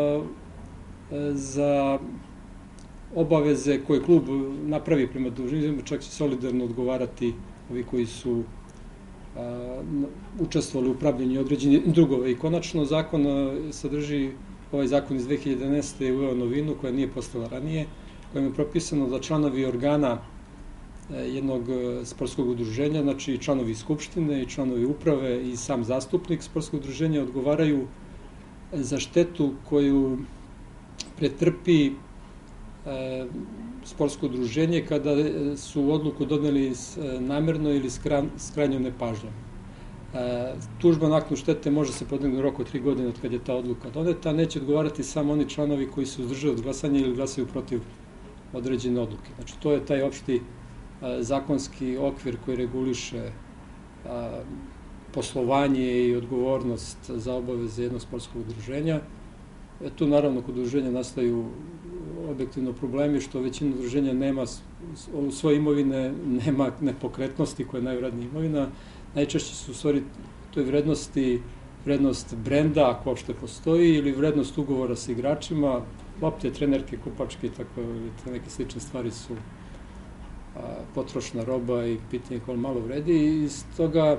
za obaveze koje klub napravi prema dužnicima čak će solidarno odgovarati ovi koji su učestvovali u upravljanju određenih drugova. I konačno zakon sadrži, ovaj zakon iz 2011. je uveo novinu koja nije postala ranije, kojim je propisano da članovi organa jednog sportskog udruženja, znači članovi skupštine i članovi uprave i sam zastupnik sportskog udruženja odgovaraju za štetu koju pretrpi sportsko udruženje kada su odluku doneli namerno ili s krajnjom nepažnjom. Tužba naknadu štete može se podneti u roku od 3 godine od kad je ta odluka doneta, neće odgovarati samo oni članovi koji su uzdržali od glasanja ili glasaju protiv određene odluke. Znači, to je taj opšti zakonski okvir koji reguliše poslovanje i odgovornost za obaveze jednog sportskog udruženja. Tu naravno kod udruženja nastaju objektivno problemi što većina udruženja nema u svoje imovine, nema nepokretnosti koja je najvrednija imovina. Najčešće su u stvari toj vrednost brenda, ako uopšte postoji, ili vrednost ugovora sa igračima, lopte, trenerke, kupačke i tako, neke slične stvari su potrošna roba i pitanje koliko malo vredi. I iz toga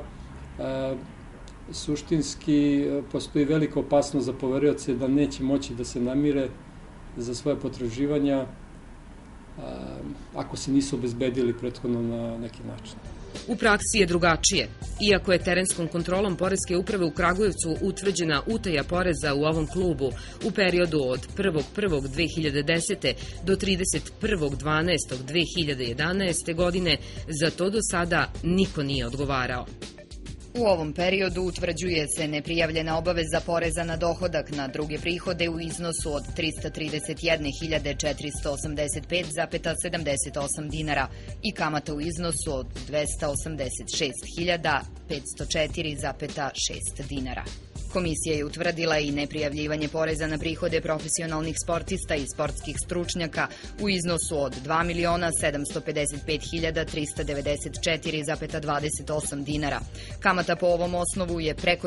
suštinski postoji velika opasnost za poverioce da neće moći da se namire za svoje potraživanja ako se nisu obezbedili prethodno na neki način. U praksi je drugačije. Iako je terenskom kontrolom Poreske uprave u Kragujevcu utvrđena utaja poreza u ovom klubu u periodu od 1.1.2010. do 31.12.2011. godine, za to do sada niko nije odgovarao. U ovom periodu utvrđuje se neprijavljena obaveza poreza na dohodak na druge prihode u iznosu od 331.485,78 dinara i kamata u iznosu od 286.504,6 dinara. Komisija je utvrdila i neprijavljivanje poreza na prihode profesionalnih sportista i sportskih stručnjaka u iznosu od 2.755.394,28 dinara. Kamata po ovom osnovu je preko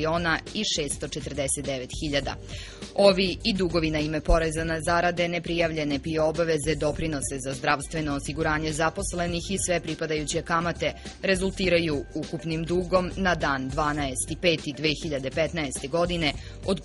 2.649.000. Ovi i dugovi na ime poreza na zarade, neprijavljene PIO obaveze, doprinose za zdravstveno osiguranje zaposlenih i sve pripadajuće kamate rezultiraju ukupnim dugom na dan 12.5.2015. godine od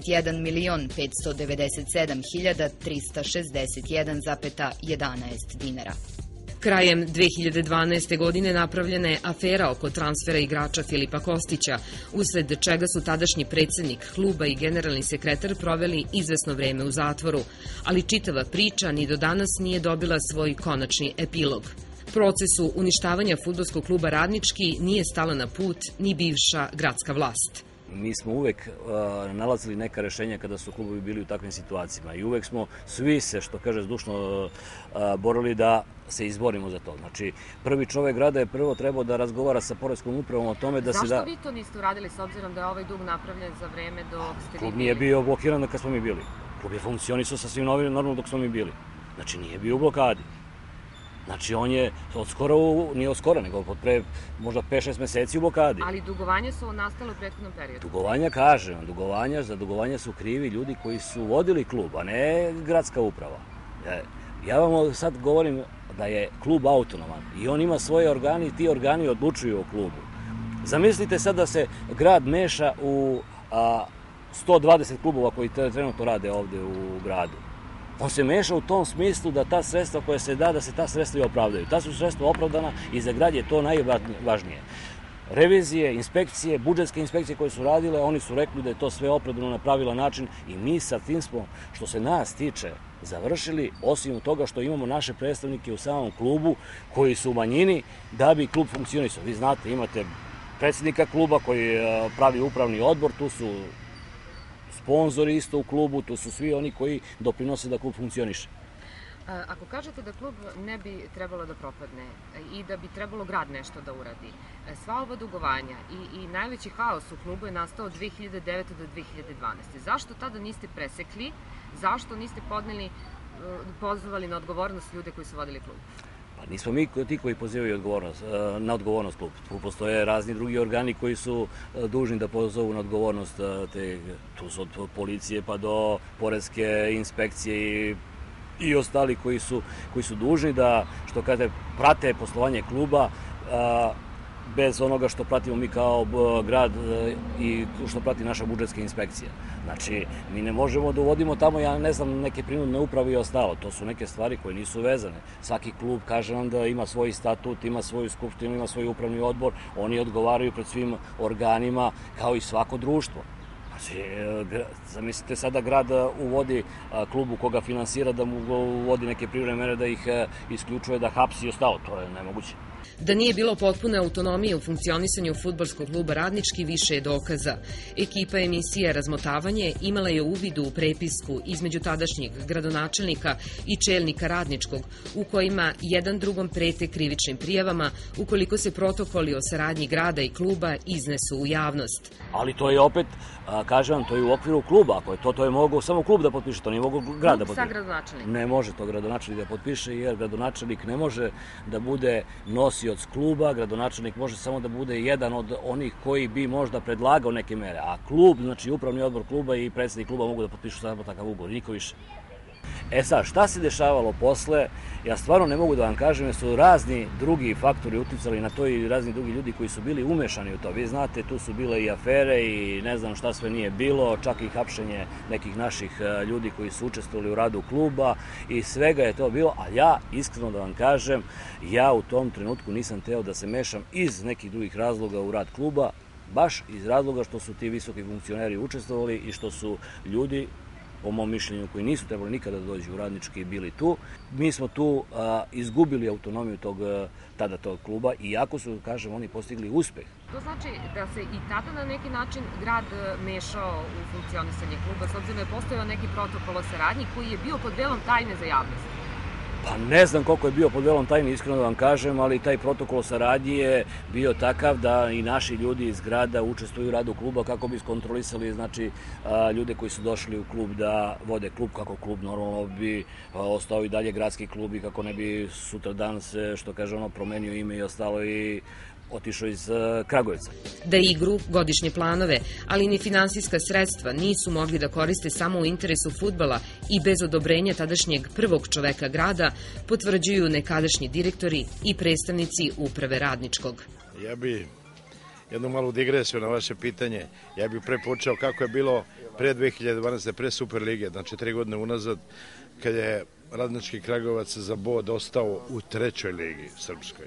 51.597.361,11 dinara. Krajem 2012. godine napravljena je afera oko transfera igrača Filipa Kostića, usled čega su tadašnji predsednik kluba i generalni sekretar proveli izvesno vreme u zatvoru, ali čitava priča ni do danas nije dobila svoj konačni epilog. Procesu uništavanja fudbalskog kluba Radnički nije stala na put ni bivša gradska vlast. Mi smo uvek nalazili neka rešenja kada su klubovi bili u takvim situacijama i uvek smo svi se, što kaže, zdušno borili da se izborimo za to. Znači, prvi čovek grada je prvo trebao da razgovara sa Poreskom upravom o tome da se da... Zašto vi to niste uradili s obzirom da je ovaj dug napravljen za vreme dok ste vi bili? Klub nije bio blokiran kad smo mi bili. Klub je funkcionisao sasvim normalno dok smo mi bili. Znači, nije bio u blokadi. Znači, on je nije od skora, nego od pre možda 5-6 meseci u blokadi. Ali dugovanja su nastale u prethodnom periodu? Dugovanja, kažem, za dugovanja su krivi ljudi koji su vodili klub, a ne gradska uprava. Ja vam sad govorim da je klub autonoman i on ima svoje organi i ti organi odlučuju o klubu. Zamislite sad da se grad meša u 120 klubova koji trenutno rade ovde u gradu. On se meša u tom smislu da ta sredstva koja se da se ta sredstva i opravdaju. Ta su sredstva opravdana i za grad je to najvažnije. Revizije, inspekcije, budžetske inspekcije koje su radile, oni su rekli da je to sve opravdano na pravilan način i mi sa tim smo, što se nas tiče, završili, osim toga što imamo naše predstavnike u samom klubu koji su u manjini da bi klub funkcionisao. Vi znate, imate predsednika kluba koji pravi upravni odbor, tu su sponzori isto u klubu, tu su svi oni koji doprinose da klub funkcioniše. Ako kažete da klub ne bi trebalo da propadne i da bi trebalo grad nešto da uradi, sva ova dugovanja i najveći haos u klubu je nastao od 2009. do 2012. Zašto tada niste presekli? Zašto niste pozvali na odgovornost ljude koji su vodili klub? Nismo mi ti koji pozivaju na odgovornost klub. Tu postoje razni drugi organi koji su dužni da pozovu na odgovornost. Tu su od policije pa do poreske inspekcije i ostali koji su dužni da, što kažete, prate poslovanje kluba bez onoga što pratimo mi kao grad i što prati naša budžetska inspekcija. Znači, mi ne možemo da uvodimo tamo, ja ne znam, neke prinudne uprave i ostalo. To su neke stvari koje nisu vezane. Svaki klub kaže nam da ima svoj statut, ima svoju skupštinu, ima svoj upravni odbor. Oni odgovaraju pred svim organima kao i svako društvo. Znači, zamislite sada grad uvodi klubu koga finansira da mu uvodi neke privremene mere, da ih isključuje, da hapsi i ostalo. To je nemoguće. Da nije bilo potpune autonomije u funkcionisanju fudbalskog kluba Radnički više je dokaza. Ekipa emisije Razmotavanje imala je uvid u prepisku između tadašnjeg gradonačelnika i čelnika Radničkog, u kojima jedan drugom prete krivičnim prijavama ukoliko se protokoli o saradnji grada i kluba iznesu u javnost. Ali to je opet, kažem vam, to je u okviru kluba. Ako je to je mogao samo klub da potpiše, to nije mogao grad da potpiše. Klub sa gradonačelnikom? Ne može to gradonačelnik da potpiše, jer gradonačelnik ne može da bude nosioc kluba, gradonačelnik može samo da bude jedan od onih koji bi možda predlagao neke mere, a klub, znači upravni odbor kluba i predsednik kluba mogu da potpišu samo takav ugovor, niko više. Sad, šta se dešavalo posle, ja stvarno ne mogu da vam kažem, jer su razni drugi faktori uticali na to i razni drugi ljudi koji su bili umešani u to. Vi znate, tu su bile i afere i ne znam šta sve nije bilo, čak i hapšenje nekih naših ljudi koji su učestvovali u radu kluba i svega je to bilo, a ja, iskreno da vam kažem, ja u tom trenutku nisam teo da se mešam iz nekih drugih razloga u rad kluba, baš iz razloga što su ti visoki funkcioneri učestvovali i što su ljudi, po mom mišljenju, koji nisu trebali nikada da dođu u Radnički, bili tu. Mi smo tu izgubili autonomiju tada tog kluba, iako su, kažem, oni postigli uspeh. To znači da se i tada na neki način grad mešao u funkcionisanje kluba, s obzirom da je postojao neki protokol o saradnji koji je bio pod velom tajne za javnost. Pa ne znam koliko je bio pod velom tajne, iskreno da vam kažem, ali taj protokol o saradnji je bio takav da i naši ljudi iz grada učestvuju u radu kluba kako bi iskontrolisali, znači, ljude koji su došli u klub da vode klub, kako klub normalno bi ostao i dalje gradski klub i kako ne bi sutradan se, što kaže ono, promenio ime i ostalo i otišao iz Kragujevca. Da igru, godišnje planove, ali ni finansijska sredstva nisu mogli da koriste samo u interesu fudbala i bez odobrenja tadašnjeg prvog čoveka grada, potvrđuju nekadašnji direktori i predstavnici uprave Radničkog. Ja bi jednu malu digresiju na vaše pitanje. Ja bih prepočeo kako je bilo pre 2012. pre Superlige, znači 3 godine unazad, kad je Radnički Kragujevac za bod ostao u 3. ligi srpskoj.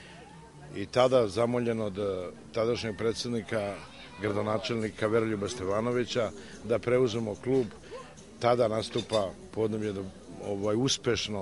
I tada zamoljen od tadašnjeg predsednika, gradonačelnika Veroljuba Stevanovića da preuzemo klub. Tada nastupa podneblje uspešno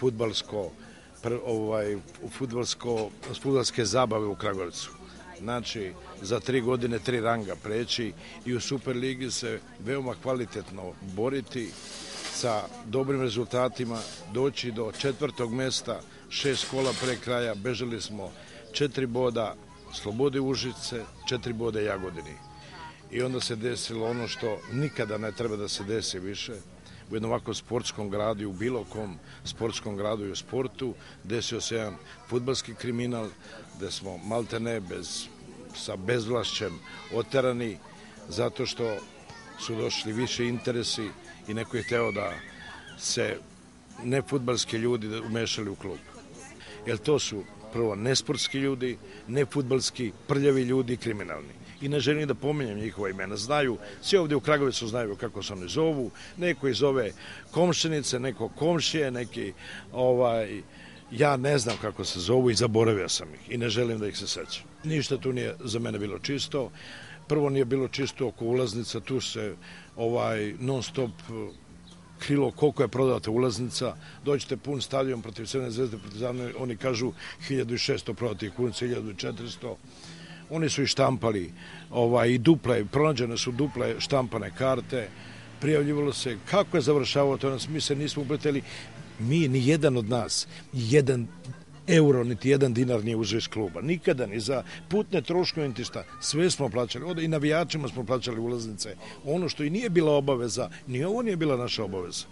fudbalske zabave u Kragujevcu. Znači, za 3 godine 3 ranga preći i u Superligi se veoma kvalitetno boriti sa dobrim rezultatima, doći do 4. mesta, 6 kola pre kraja, bežali smo 4 boda Slobode Užice, 4 boda Jagodini. I onda se desilo ono što nikada ne treba da se desi više. U jednom ovakvom sportskom gradu i u bilo kom sportskom gradu i u sportu desio se jedan fudbalski kriminal gde smo maltene sa bezvlašćem oterani zato što su došli više interesi i neko je hteo da se nefudbalski ljudi umešali u klub. Jer to su prvo nesportski ljudi, nefudbalski, prljavi ljudi, kriminalni. I ne želim da pominjem njihova imena. Znaju, svi ovdje u Kragujevcu znaju kako se oni zovu, neko ih zove komšinice, neko komšije, neki, ja ne znam kako se zovu i zaboravio sam ih i ne želim da ih se sećam. Ništa tu nije za mene bilo čisto. Prvo nije bilo čisto oko ulaznica, tu se non stop krilo koliko je prodata ulaznica, dođete pun stadion protiv Crvene zvezde, oni kažu 1600 prodatih kunica, 1400. Oni su i štampali i duple, pronađene su duple štampane karte, prijavljivalo se kako je završavao to, mi se nismo upleteli, ni jedan od nas, 1 euro, niti 1 dinar nije uzeo iz kluba. Nikada, ni za putne troškove, niti šta. Sve smo plaćali. I navijačima smo plaćali ulaznice. Ono što i nije bila obaveza, ni ovo nije bila naša obaveza.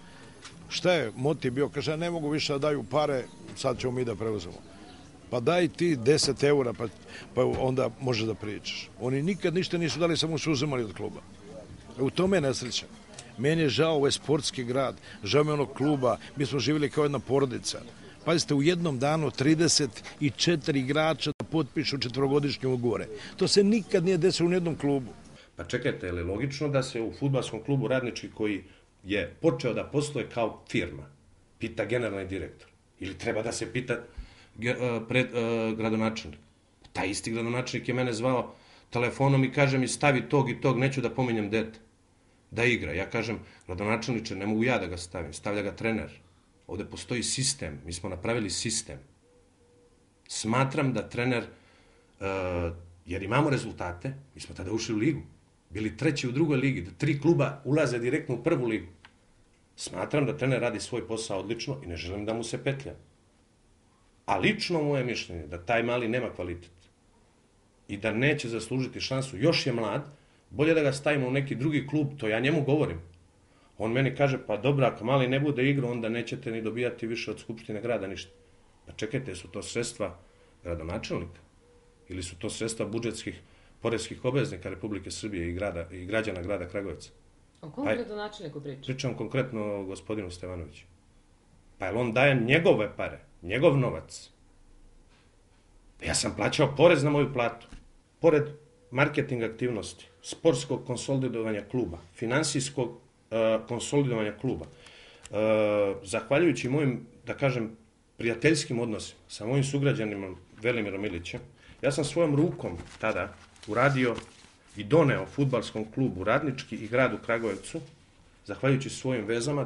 Šta je motiv bio? Kaže, ne mogu više da daju pare, sad ćemo mi da preuzemo. Pa daj ti 10 eura, pa onda možeš da pričaš. Oni nikad ništa nisu dali, samo su uzemali od kluba. U tome je nesreća. Meni je žao, ovo je sportski grad, žao me onog kluba, mi smo živjeli kao jedna porodica. Pazite, u jednom danu 34 igrača da potpišu 4-godišnje ugovore. To se nikad nije desilo u jednom klubu. Pa čekajte, je li logično da se u fudbalskom klubu Radnički, koji je počeo da posluje kao firma, pita generalni direktor? Ili treba da se pita gradonačelnik? Taj isti gradonačelnik je mene zvao telefonom i kaže mi stavi tog i tog, neću da pominjem dete, da igra. Ja kažem, gradonačelniče, ne mogu ja da ga stavim, stavlja ga trener. Ovde postoji sistem, mi smo napravili sistem. Smatram da trener, jer imamo rezultate, mi smo tada ušli u ligu, bili treći u drugoj ligi, da 3 kluba ulaze direktno u prvu ligu. Smatram da trener radi svoj posao odlično i ne želim da mu se petlja. A lično moje mišljenje da taj mali nema kvalitet i da neće zaslužiti šansu, još je mlad, bolje da ga stavimo u neki drugi klub, to ja njemu govorim. On meni kaže, pa dobro, ako mali ne bude igrao, onda nećete ni dobijati više od Skupštine grada ništa. Pa čekajte, su to sredstva gradonačelnika? Ili su to sredstva budžetskih, poreskih obveznika Republike Srbije i građana grada Kragujevca? O kom gradonačelniku priča? Pričam konkretno o gospodinu Stevanoviću. Pa je on daje njegove pare, njegov novac. Ja sam plaćao porez na moju platu. Pored marketing aktivnosti, sportskog konsolidovanja kluba, finansijskog konsolidovanja kluba, zahvaljujući mojim, da kažem, prijateljskim odnosima sa mojim sugrađanima Velimirom Ilićem, ja sam svojom rukom tada uradio i doneo fudbalskom klubu Radnički i gradu Kragujevcu, zahvaljujući svojim vezama,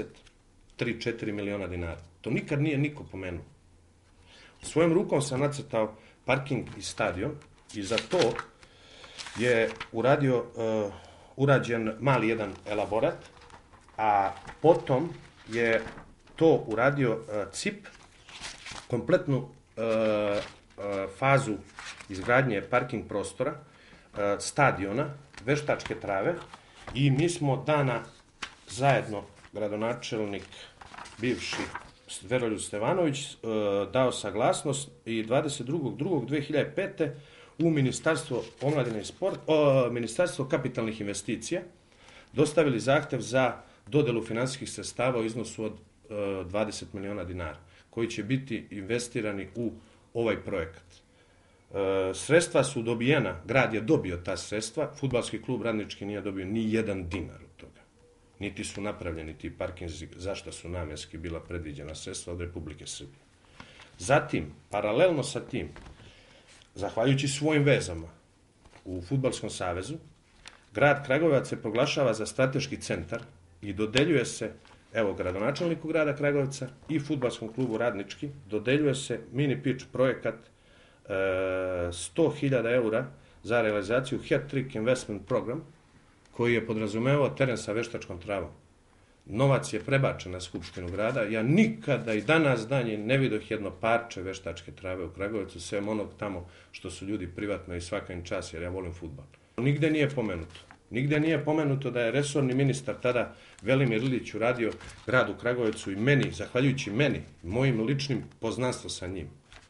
23-4 miliona dinara. To nikad nije niko pomenuo. Svojom rukom sam nacrtao parking i stadion i za to je urađen mali jedan elaborat, a potom je to uradio CIP, kompletnu fazu izgradnje parking prostora, stadiona, veštačke trave i mi smo dana zajedno, gradonačelnik, bivši Veroljub Stevanović, dao saglasnost i 22.2.2005. u Ministarstvo omladine i sport, Ministarstvo kapitalnih investicija dostavili zahtev za dodelu finansijskih sredstava u iznosu od 20 miliona dinara, koji će biti investirani u ovaj projekat. Sredstva su dobijena, grad je dobio ta sredstva, fudbalski klub Radnički nije dobio ni jedan dinar od toga. Niti su napravljeni ti parkinzi, zašto su namenski bila predviđena sredstva od Republike Srbije. Zatim, paralelno sa tim, zahvaljujući svojim vezama u Fudbalskom savezu, grad Kragujevac se proglašava za strateški centar i dodeljuje se, evo, gradonačelniku grada Kragujevca i Fudbalskom klubu Radnički, dodeljuje se mini pitch projekat 100.000 eura za realizaciju Hat-Trick Investment Program, koji je podrazumevao teren sa veštačkom travom. Novac je prebačen na Skupštinu grada. Ja nikada i danas danje ne vidoh jedno parče veštačke trave u Kragujevcu, sve onog tamo što su ljudi privatno i svaka im čas, jer ja volim fudbal. Nigde nije pomenuto. Nigde nije pomenuto da je resorni ministar tada Velimir Ilić uradio gradu Kragujevcu i meni, zahvaljujući meni, mojim ličnim poznanstvom sa njim,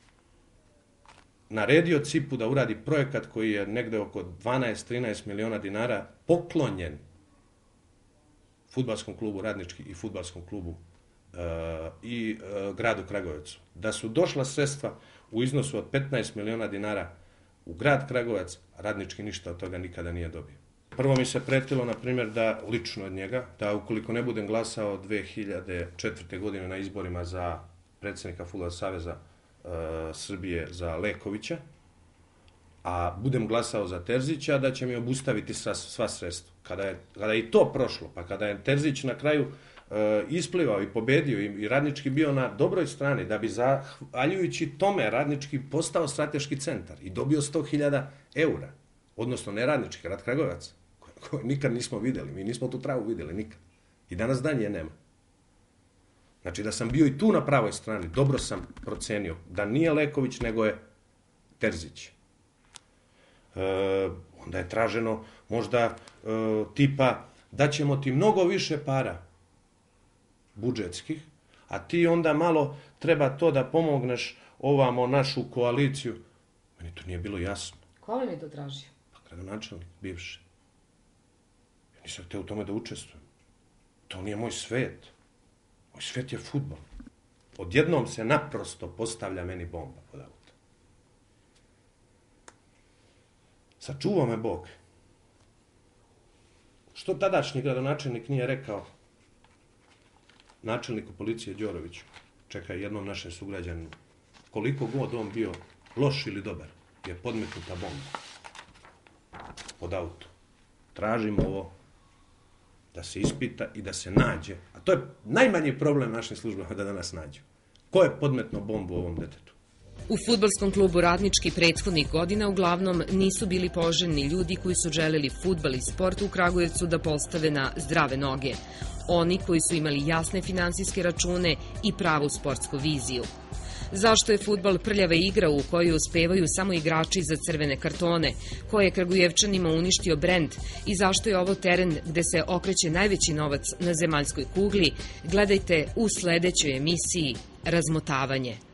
naredio CIP-u da uradi projekat koji je negde oko 12-13 miliona dinara poklonjen Fudbalskom klubu Radnički i Fudbalskom klubu i gradu Kragujevcu. Da su došla sredstva u iznosu od 15 miliona dinara u grad Kragujevac, Radnički ništa od toga nikada nije dobio. Prvo mi se pretilo, na primjer, da lično od njega, da ukoliko ne budem glasao 2004. godine na izborima za predsjednika Fudbalskog saveza Srbije za Lekovića, a budem glasao za Terzića, da će mi obustaviti sva sredstva. Kada je i to prošlo, pa kada je Terzić na kraju isplivao i pobedio i Radnički bio na dobroj strani, da bi zahvaljujući tome Radnički postao strateški centar i dobio 100.000 eura, odnosno ne Radnički, grad Kragujevac, koji nikad nismo videli, mi nismo tu travu videli nikad. I danas dan je nema. Znači da sam bio i tu na pravoj strani, dobro sam procenio da nije Leković, nego je Terzić. Onda je traženo možda tipa da ćemo ti mnogo više para. budžetskih, a ti onda malo treba to da pomogneš ovamo našu koaliciju. Meni to nije bilo jasno. Ko vam je to tražio? Pa gradonačelnik, bivši. Ja nisam hteo u tome da učestvujem. To nije moj svet. Moj svet je fudbal. Odjednom se naprosto postavlja meni bomba pod auto. Sačuvao me Bog. Što tadašnji gradonačelnik nije rekao načelniku policije Đoroviću, čekaj jednom našem sugrađaninu, koliko god on bio loš ili dobar, je podmetnuta bomba pod auto. Tražimo ovo da se ispita i da se nađe, a to je najmanji problem našim službama da danas nađu. Ko je podmetno bombu ovom detetu? U fudbalskom klubu Radnički prethodnih godina uglavnom nisu bili poželjni ljudi koji su želeli fudbal i sport u Kragujevcu da postave na zdrave noge. Oni koji su imali jasne finansijske račune i pravu sportsku viziju. Zašto je fudbal prljava igra u kojoj uspevaju samo igrači za crvene kartone, koje je Kragujevčanima uništio brend i zašto je ovo teren gde se okreće najveći novac na zemaljskoj kugli, gledajte u sledećoj emisiji Razmotavanje.